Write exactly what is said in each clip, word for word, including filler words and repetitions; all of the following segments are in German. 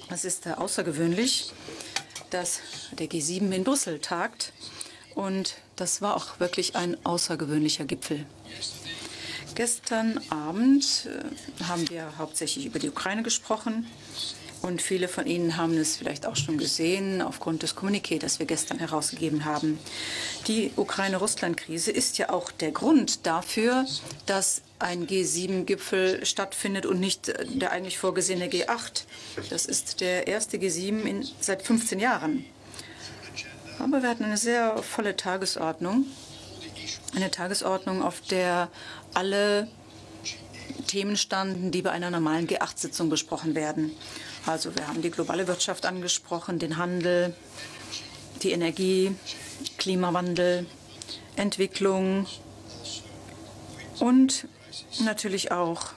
Es ist außergewöhnlich, dass der G sieben in Brüssel tagt. Und das war auch wirklich ein außergewöhnlicher Gipfel. Gestern Abend äh, haben wir hauptsächlich über die Ukraine gesprochen. Und viele von Ihnen haben es vielleicht auch schon gesehen, aufgrund des Kommuniqués, das wir gestern herausgegeben haben. Die Ukraine-Russland-Krise ist ja auch der Grund dafür, dass ein G sieben Gipfel stattfindet und nicht der eigentlich vorgesehene G acht. Das ist der erste G sieben in, seit fünfzehn Jahren. Aber wir hatten eine sehr volle Tagesordnung. Eine Tagesordnung, auf der alle Themen standen, die bei einer normalen G acht Sitzung besprochen werden. Also wir haben die globale Wirtschaft angesprochen, den Handel, die Energie, Klimawandel, Entwicklung und natürlich auch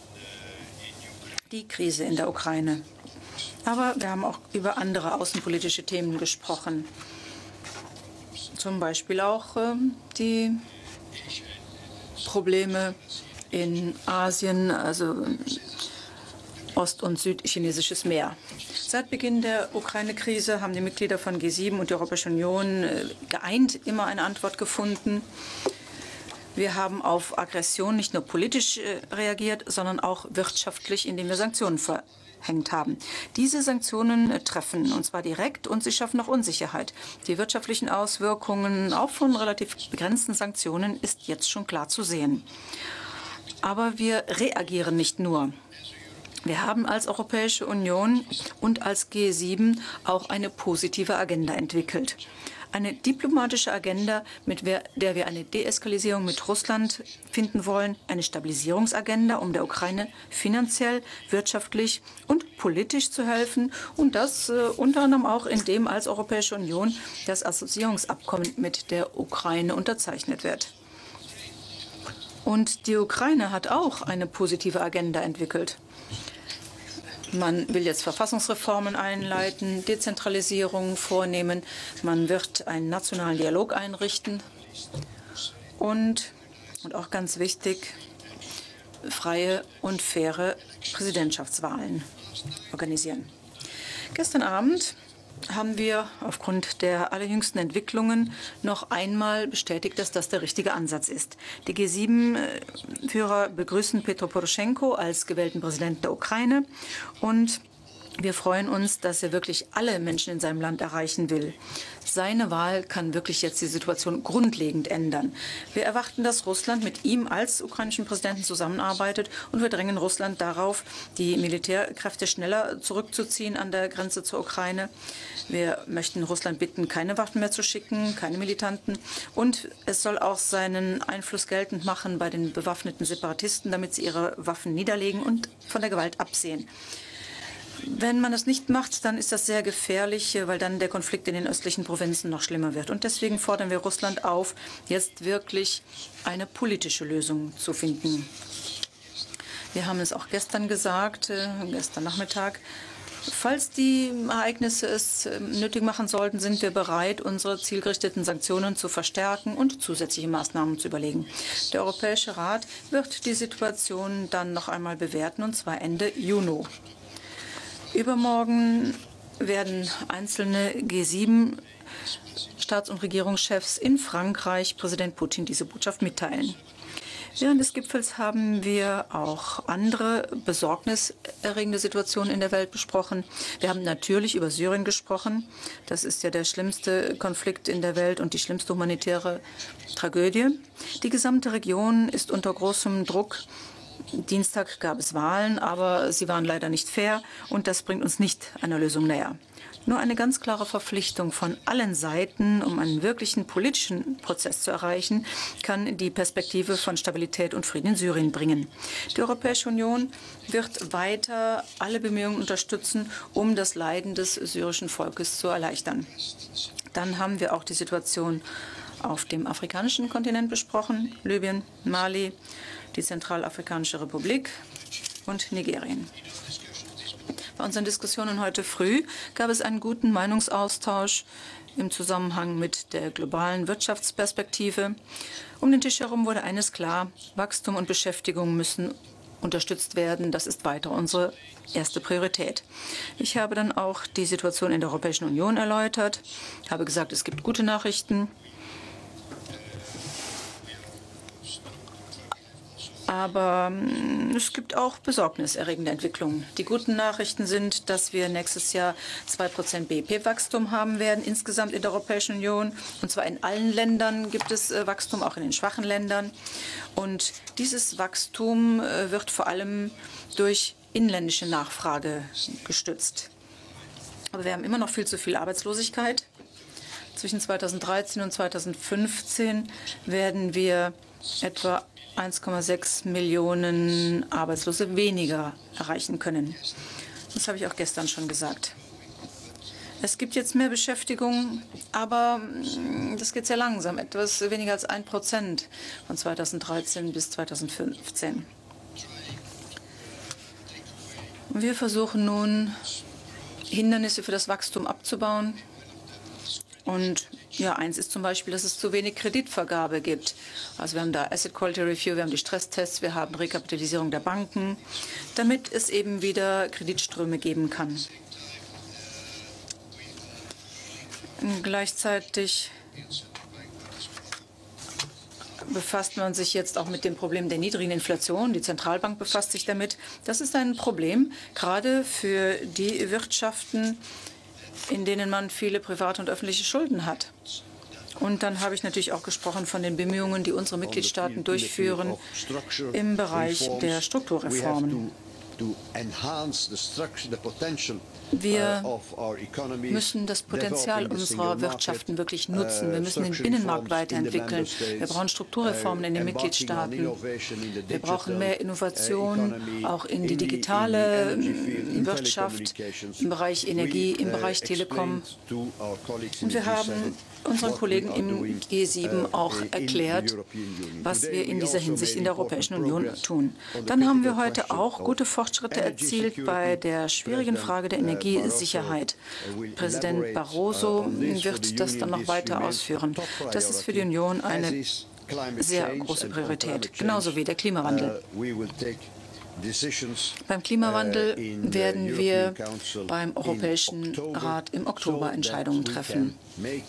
die Krise in der Ukraine. Aber wir haben auch über andere außenpolitische Themen gesprochen. Zum Beispiel auch äh, die Probleme in Asien, also Ost- und Südchinesisches Meer. Seit Beginn der Ukraine-Krise haben die Mitglieder von G sieben und die Europäische Union äh, geeint immer eine Antwort gefunden. Wir haben auf Aggression nicht nur politisch äh, reagiert, sondern auch wirtschaftlich, indem wir Sanktionen verhängt haben. Diese Sanktionen äh, treffen, und zwar direkt, und sie schaffen auch Unsicherheit. Die wirtschaftlichen Auswirkungen auch von relativ begrenzten Sanktionen ist jetzt schon klar zu sehen. Aber wir reagieren nicht nur. Wir haben als Europäische Union und als G sieben auch eine positive Agenda entwickelt. Eine diplomatische Agenda, mit der wir eine Deeskalierung mit Russland finden wollen, eine Stabilisierungsagenda, um der Ukraine finanziell, wirtschaftlich und politisch zu helfen. Und das äh, unter anderem auch, indem als Europäische Union das Assoziierungsabkommen mit der Ukraine unterzeichnet wird. Und die Ukraine hat auch eine positive Agenda entwickelt. Man will jetzt Verfassungsreformen einleiten, Dezentralisierung vornehmen. Man wird einen nationalen Dialog einrichten und, und auch ganz wichtig, freie und faire Präsidentschaftswahlen organisieren. Gestern Abend haben wir aufgrund der allerjüngsten Entwicklungen noch einmal bestätigt, dass das der richtige Ansatz ist. Die G sieben Führer begrüßen Petro Poroschenko als gewählten Präsidenten der Ukraine und wir freuen uns, dass er wirklich alle Menschen in seinem Land erreichen will. Seine Wahl kann wirklich jetzt die Situation grundlegend ändern. Wir erwarten, dass Russland mit ihm als ukrainischen Präsidenten zusammenarbeitet und wir drängen Russland darauf, die Militärkräfte schneller zurückzuziehen an der Grenze zur Ukraine. Wir möchten Russland bitten, keine Waffen mehr zu schicken, keine Militanten. Und es soll auch seinen Einfluss geltend machen bei den bewaffneten Separatisten, damit sie ihre Waffen niederlegen und von der Gewalt absehen. Wenn man das nicht macht, dann ist das sehr gefährlich, weil dann der Konflikt in den östlichen Provinzen noch schlimmer wird. Und deswegen fordern wir Russland auf, jetzt wirklich eine politische Lösung zu finden. Wir haben es auch gestern gesagt, äh, gestern Nachmittag. Falls die Ereignisse es äh, nötig machen sollten, sind wir bereit, unsere zielgerichteten Sanktionen zu verstärken und zusätzliche Maßnahmen zu überlegen. Der Europäische Rat wird die Situation dann noch einmal bewerten, und zwar Ende Juni. Übermorgen werden einzelne G sieben Staats- und Regierungschefs in Frankreich Präsident Putin diese Botschaft mitteilen. Während des Gipfels haben wir auch andere besorgniserregende Situationen in der Welt besprochen. Wir haben natürlich über Syrien gesprochen. Das ist ja der schlimmste Konflikt in der Welt und die schlimmste humanitäre Tragödie. Die gesamte Region ist unter großem Druck. Dienstag gab es Wahlen, aber sie waren leider nicht fair und das bringt uns nicht einer Lösung näher. Nur eine ganz klare Verpflichtung von allen Seiten, um einen wirklichen politischen Prozess zu erreichen, kann die Perspektive von Stabilität und Frieden in Syrien bringen. Die Europäische Union wird weiter alle Bemühungen unterstützen, um das Leiden des syrischen Volkes zu erleichtern. Dann haben wir auch die Situation auf dem afrikanischen Kontinent besprochen, Libyen, Mali, die Zentralafrikanische Republik und Nigerien. Bei unseren Diskussionen heute früh gab es einen guten Meinungsaustausch im Zusammenhang mit der globalen Wirtschaftsperspektive. Um den Tisch herum wurde eines klar: Wachstum und Beschäftigung müssen unterstützt werden. Das ist weiter unsere erste Priorität. Ich habe dann auch die Situation in der Europäischen Union erläutert, habe gesagt, es gibt gute Nachrichten, aber es gibt auch besorgniserregende Entwicklungen. Die guten Nachrichten sind, dass wir nächstes Jahr zwei Prozent B I P-Wachstum haben werden, insgesamt in der Europäischen Union. Und zwar in allen Ländern gibt es Wachstum, auch in den schwachen Ländern. Und dieses Wachstum wird vor allem durch inländische Nachfrage gestützt. Aber wir haben immer noch viel zu viel Arbeitslosigkeit. Zwischen zweitausenddreizehn und zweitausendfünfzehn werden wir etwa eins Komma sechs Millionen Arbeitslose weniger erreichen können. Das habe ich auch gestern schon gesagt. Es gibt jetzt mehr Beschäftigung, aber das geht sehr langsam, etwas weniger als ein Prozent von zweitausenddreizehn bis zweitausendfünfzehn. Und wir versuchen nun, Hindernisse für das Wachstum abzubauen. Und ja, eins ist zum Beispiel, dass es zu wenig Kreditvergabe gibt. Also wir haben da Asset Quality Review, wir haben die Stresstests, wir haben Rekapitalisierung der Banken, damit es eben wieder Kreditströme geben kann. Und gleichzeitig befasst man sich jetzt auch mit dem Problem der niedrigen Inflation. Die Zentralbank befasst sich damit. Das ist ein Problem, gerade für die Wirtschaften, in denen man viele private und öffentliche Schulden hat. Und dann habe ich natürlich auch gesprochen von den Bemühungen, die unsere Mitgliedstaaten durchführen im Bereich der Strukturreformen. Wir müssen das Potenzial unserer Wirtschaften wirklich nutzen. Wir müssen den Binnenmarkt weiterentwickeln. Wir brauchen Strukturreformen in den Mitgliedstaaten. Wir brauchen mehr Innovation, auch in die digitale Wirtschaft, im Bereich Energie, im Bereich Telekom. Und wir haben unseren Kollegen im G sieben auch erklärt, was wir in dieser Hinsicht in der Europäischen Union tun. Dann haben wir heute auch gute Fortschritte erzielt bei der schwierigen Frage der Energiesicherheit. Präsident Barroso wird das dann noch weiter ausführen. Das ist für die Union eine sehr große Priorität, genauso wie der Klimawandel. Beim Klimawandel werden wir beim Europäischen Rat im Oktober Entscheidungen treffen,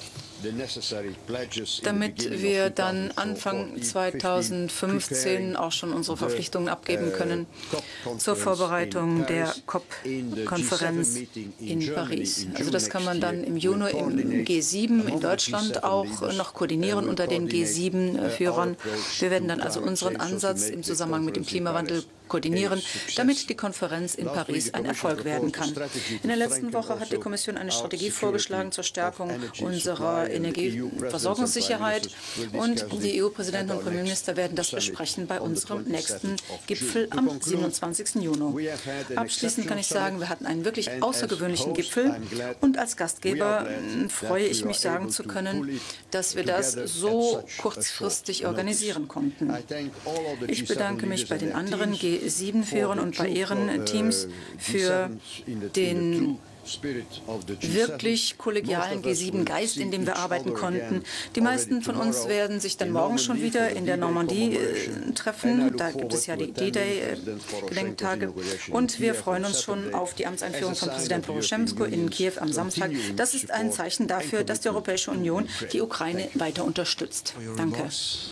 damit wir dann Anfang zweitausendfünfzehn auch schon unsere Verpflichtungen abgeben können zur Vorbereitung der COP-Konferenz in Paris. Also das kann man dann im Juni im G sieben in Deutschland auch noch koordinieren unter den G sieben-Führern. Wir werden dann also unseren Ansatz im Zusammenhang mit dem Klimawandel koordinieren, damit die Konferenz in Paris ein Erfolg werden kann. In der letzten Woche hat die Kommission eine Strategie vorgeschlagen zur Stärkung unserer Energieversorgungssicherheit und die E U-Präsidenten und Premierminister werden das besprechen bei unserem nächsten Gipfel am siebenundzwanzigsten Juni. Abschließend kann ich sagen, wir hatten einen wirklich außergewöhnlichen Gipfel und als Gastgeber freue ich mich sagen zu können, dass wir das so kurzfristig organisieren konnten. Ich bedanke mich bei den anderen G sieben-Führern und bei ihren Teams für den wirklich kollegialen G sieben-Geist, in dem wir arbeiten konnten. Die meisten von uns werden sich dann morgen schon wieder in der Normandie äh, treffen. Da gibt es ja die D-Day-Gedenktage. Und wir freuen uns schon auf die Amtseinführung von Präsident Poroschenko in Kiew am Samstag. Das ist ein Zeichen dafür, dass die Europäische Union die Ukraine weiter unterstützt. Danke.